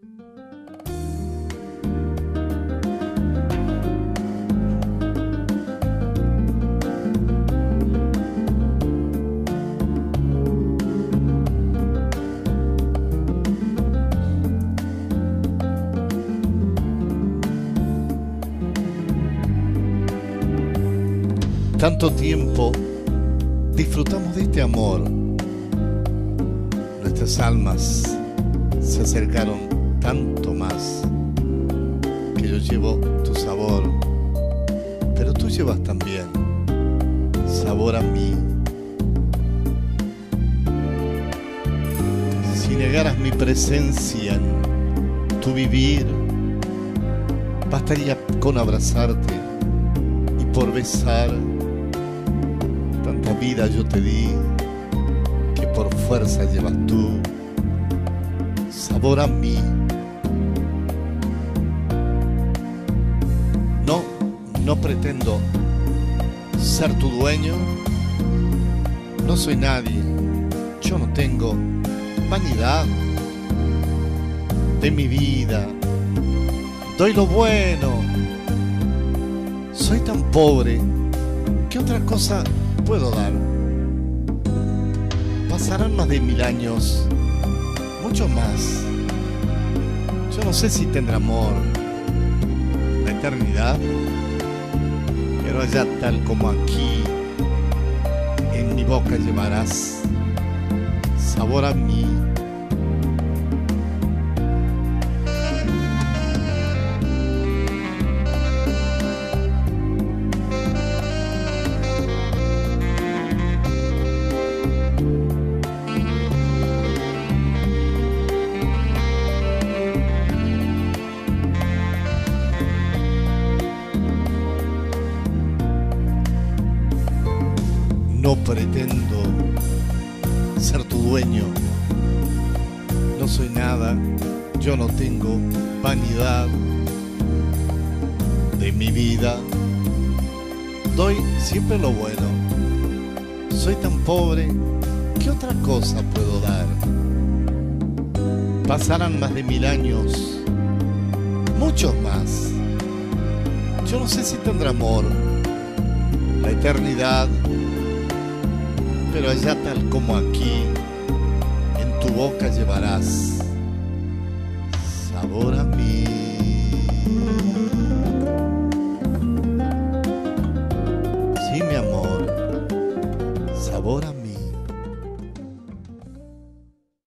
Tanto tiempo disfrutamos de este amor. Nuestras almas se acercaron tanto más, que yo llevo tu sabor, pero tú llevas también sabor a mí. Si negaras mi presencia en tu vivir, bastaría con abrazarte y por besar. Tanta vida yo te di, que por fuerza llevas tú sabor a mí. No pretendo ser tu dueño, no soy nadie, yo no tengo vanidad de mi vida, doy lo bueno, soy tan pobre, ¿qué otra cosa puedo dar? Pasarán más de 1000 años, mucho más. Yo no sé si tendrá amor la eternidad, pero allá tal como aquí, en mi boca llevarás sabor a mí. No pretendo ser tu dueño, no soy nada, yo no tengo vanidad de mi vida, doy siempre lo bueno, soy tan pobre, ¿qué otra cosa puedo dar? Pasarán más de 1000 años, muchos más, yo no sé si tendrá amor la eternidad, pero allá tal como aquí, en tu boca llevarás sabor a mí. Sí, mi amor, sabor a mí.